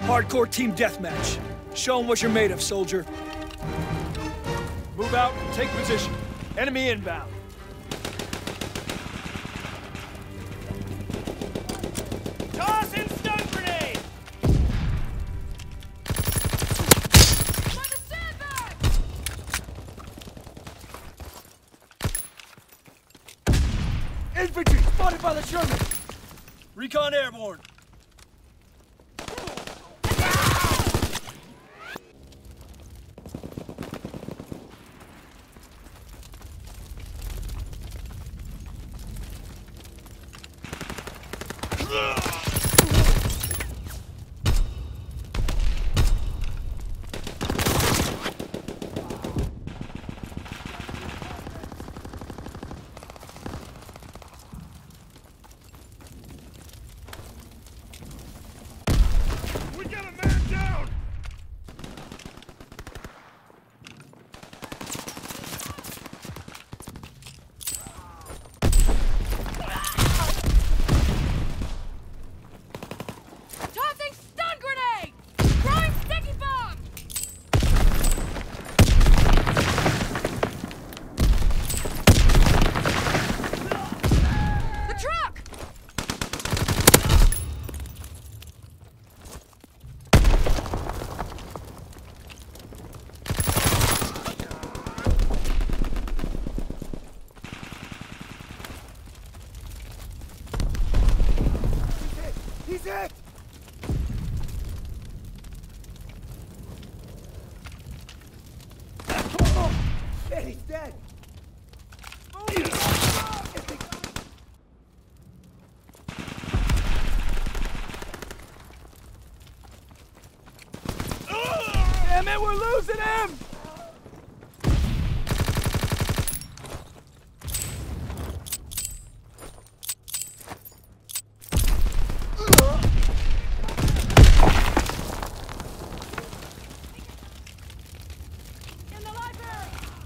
Hardcore team deathmatch. Show them what you're made of, soldier. Move out and take position. Enemy inbound. Tossing stun grenade! By the sandbag! Infantry spotted by the Sherman. Recon airborne. We got a man down! Tossing stun grenade! Throwing sticky bomb! The truck! He's hit! Oh, shit, he's dead! Damn it, we're losing him! In the library!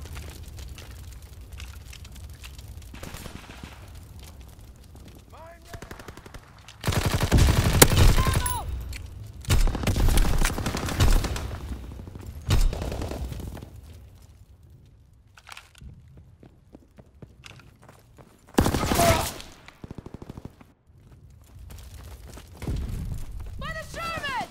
Ammo! By the Sherman!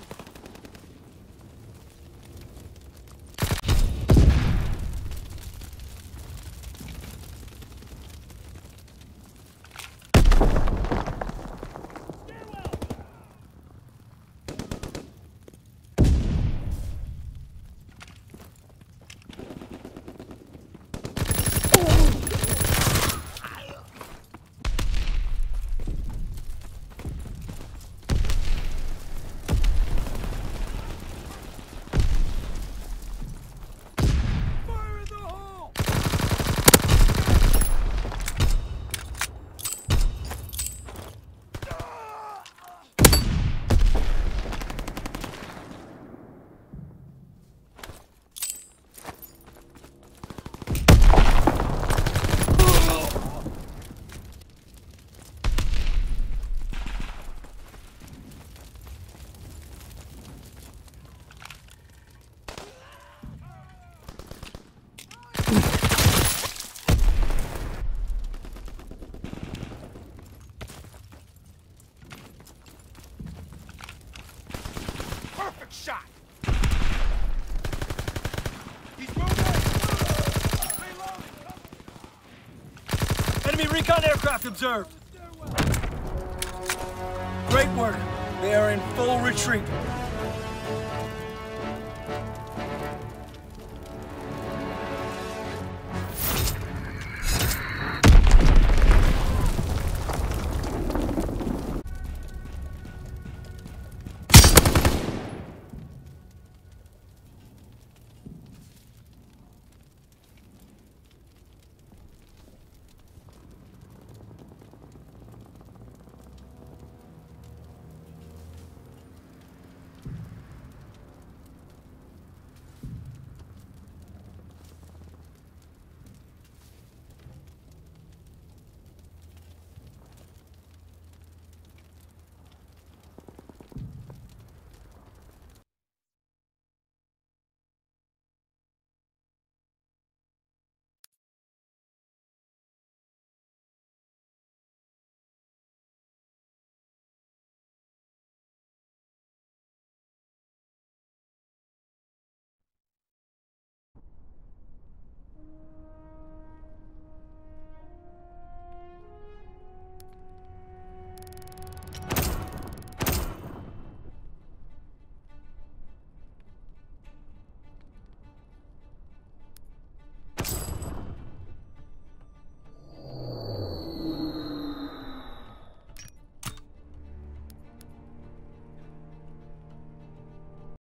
Fire in the hole! Perfect shot! He's moving! Reloading! Enemy recon aircraft observed. Great work. They are in full retreat.